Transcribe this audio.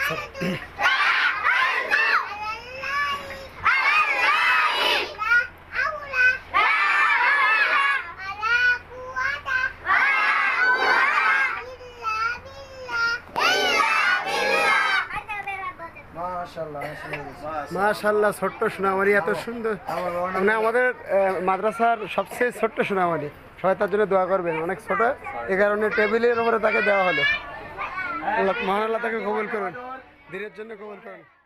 মাশাআল্লাহ, ছোট্ট সোনামণি, এত সুন্দর। মানে আমাদের মাদ্রাসার সবচেয়ে ছোট্ট সোনামণি, সবাই তার জন্য দোয়া করবেন। অনেক ছোট, এ কারণে টেবিলের উপরে তাকে দেওয়া হলো। মহান আল্লাহ তাকে কবুল করুন, দিনের জন্য কবুল করুন।